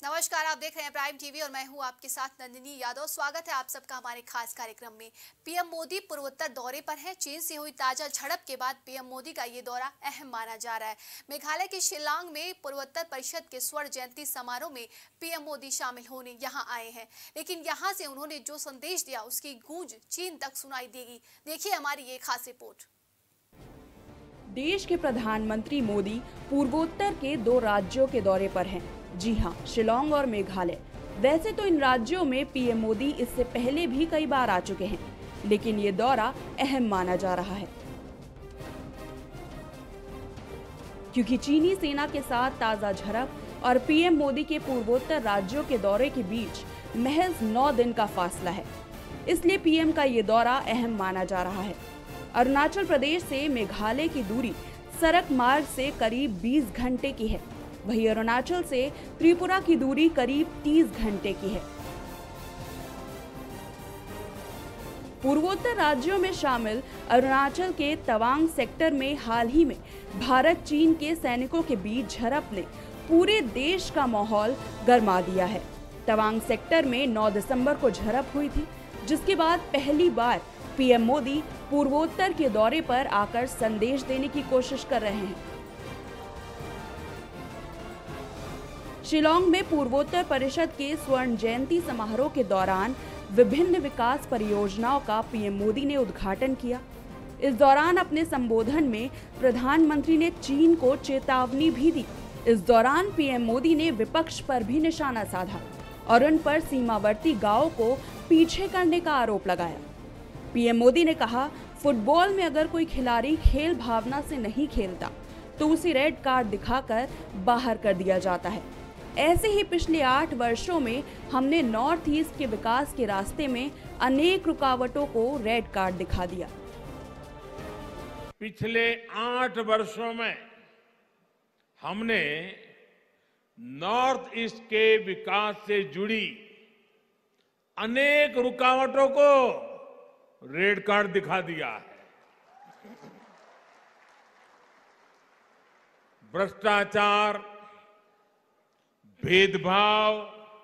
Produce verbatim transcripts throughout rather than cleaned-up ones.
नमस्कार, आप देख रहे हैं प्राइम टीवी और मैं हूं आपके साथ नंदिनी यादव। स्वागत है आप सबका हमारे खास कार्यक्रम में। पीएम मोदी पूर्वोत्तर दौरे पर हैं। चीन से हुई ताजा झड़प के बाद पीएम मोदी का ये दौरा अहम माना जा रहा है। मेघालय के शिलांग में पूर्वोत्तर परिषद के स्वर्ण जयंती समारोह में पीएम मोदी शामिल होने यहां आए हैं, लेकिन यहां से उन्होंने जो संदेश दिया उसकी गूंज चीन तक सुनाई देगी। देखिए हमारी ये खास रिपोर्ट। देश के प्रधानमंत्री मोदी पूर्वोत्तर के दो राज्यों के दौरे पर हैं। जी हां, शिलांग और मेघालय। वैसे तो इन राज्यों में पीएम मोदी इससे पहले भी कई बार आ चुके हैं, लेकिन ये दौरा अहम माना जा रहा है क्योंकि चीनी सेना के साथ ताजा झड़प और पीएम मोदी के पूर्वोत्तर राज्यों के दौरे के बीच महज नौ दिन का फासला है। इसलिए पीएम का ये दौरा अहम माना जा रहा है। अरुणाचल प्रदेश से मेघालय की दूरी सड़क मार्ग से करीब बीस घंटे की है। वहीं अरुणाचल से त्रिपुरा की दूरी करीब तीस घंटे की है। पूर्वोत्तर राज्यों में शामिल अरुणाचल के तवांग सेक्टर में हाल ही में भारत चीन के सैनिकों के बीच झड़प ने पूरे देश का माहौल गर्मा दिया है। तवांग सेक्टर में नौ दिसंबर को झड़प हुई थी, जिसके बाद पहली बार पीएम मोदी पूर्वोत्तर के दौरे पर आकर संदेश देने की कोशिश कर रहे हैं। शिलांग में पूर्वोत्तर परिषद के स्वर्ण जयंती समारोह के दौरान विभिन्न विकास परियोजनाओं का पीएम मोदी ने उद्घाटन किया। इस दौरान अपने संबोधन में प्रधानमंत्री ने चीन को चेतावनी भी दी। इस दौरान पीएम मोदी ने विपक्ष पर भी निशाना साधा और उन पर सीमावर्ती गांवों को पीछे करने का आरोप लगाया। पीएम मोदी ने कहा, फुटबॉल में अगर कोई खिलाड़ी खेल भावना से नहीं खेलता तो उसे रेड कार्ड दिखाकर बाहर कर दिया जाता है। ऐसे ही पिछले आठ वर्षों में हमने नॉर्थ ईस्ट के विकास के रास्ते में अनेक रुकावटों को रेड कार्ड दिखा दिया। पिछले आठ वर्षों में हमने नॉर्थ ईस्ट के विकास से जुड़ी अनेक रुकावटों को रेड कार्ड दिखा दिया है। भ्रष्टाचार, भेदभाव,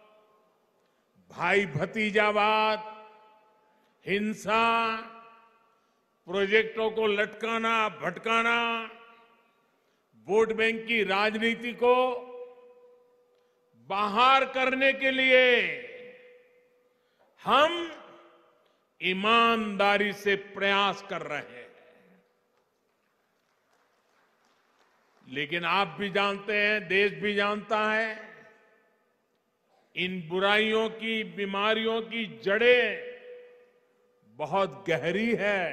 भाई भतीजावाद, हिंसा, प्रोजेक्टों को लटकाना भटकाना, वोट बैंक की राजनीति को बाहर करने के लिए हम ईमानदारी से प्रयास कर रहे हैं। लेकिन आप भी जानते हैं, देश भी जानता है, इन बुराइयों की, बीमारियों की जड़ें बहुत गहरी है।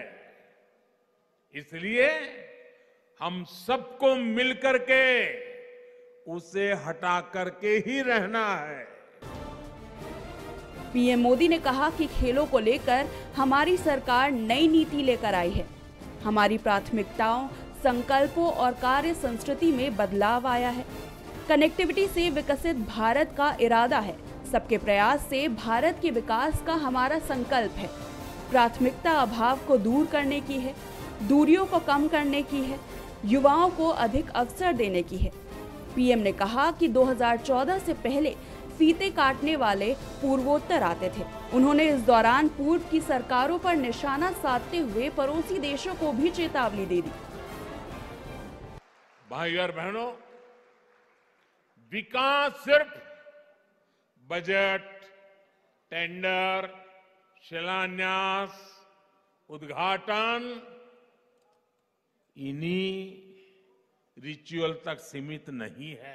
इसलिए हम सबको मिलकर के उसे हटा करके ही रहना है। पीएम मोदी ने कहा कि खेलों को लेकर हमारी सरकार नई नीति लेकर आई है। हमारी प्राथमिकताओं, संकल्पों और कार्य संस्कृति में बदलाव आया है। कनेक्टिविटी से विकसित भारत का इरादा है। सबके प्रयास से भारत के विकास का हमारा संकल्प है। प्राथमिकता अभाव को दूर करने की है, दूरियों को कम करने की है, युवाओं को अधिक अवसर देने की है। पीएम ने कहा कि दो हज़ार चौदह से पहले फीते काटने वाले पूर्वोत्तर आते थे। उन्होंने इस दौरान पूर्व की सरकारों पर निशाना साधते हुए पड़ोसी देशों को भी चेतावनी दे दी। भाई और बहनों, विकास सिर्फ बजट, टेंडर, शिलान्यास, उद्घाटन, इन्हीं रिचुअल तक सीमित नहीं है।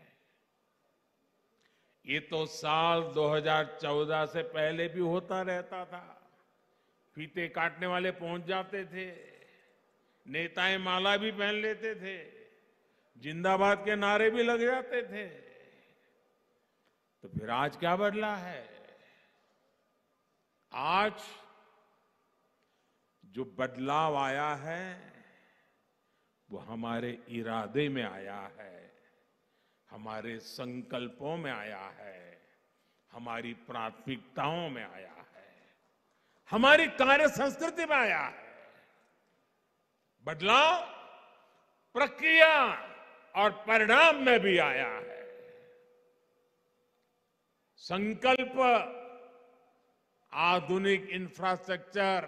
ये तो साल दो हज़ार चौदह से पहले भी होता रहता था। फीते काटने वाले पहुंच जाते थे, नेताएं माला भी पहन लेते थे, जिंदाबाद के नारे भी लग जाते थे। तो फिर आज क्या बदला है? आज जो बदलाव आया है वो हमारे इरादे में आया है, हमारे संकल्पों में आया है, हमारी प्राथमिकताओं में आया है, हमारी कार्य संस्कृति में आया है। बदलाव प्रक्रिया और परिणाम में भी आया है। संकल्प आधुनिक इंफ्रास्ट्रक्चर,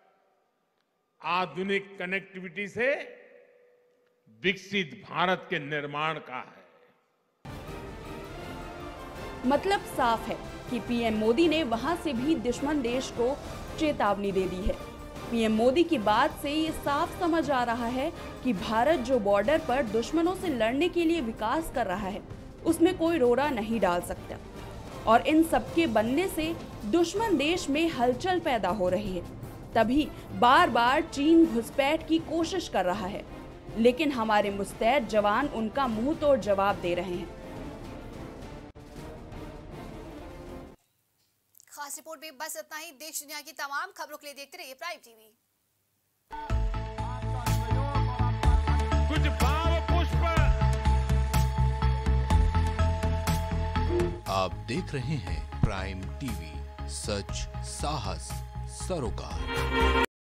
आधुनिक कनेक्टिविटी से विकसित भारत के निर्माण का है। मतलब साफ है कि पीएम मोदी ने वहां से भी दुश्मन देश को चेतावनी दे दी है। पीएम मोदी की बात से ये साफ समझ आ रहा है कि भारत जो बॉर्डर पर दुश्मनों से लड़ने के लिए विकास कर रहा है, उसमें कोई रोड़ा नहीं डाल सकता। और इन सबके बनने से दुश्मन देश में हलचल पैदा हो रही है। तभी बार बार चीन घुसपैठ की कोशिश कर रहा है, लेकिन हमारे मुस्तैद जवान उनका मुंह तोड़ जवाब दे रहे हैं। खास रिपोर्ट में बस इतना ही। देश दुनिया की तमाम खबरों के लिए देखते रहिए प्राइम टीवी। कुछ भाव पुष्प। आप देख रहे हैं प्राइम टीवी, सच साहस सरोकार।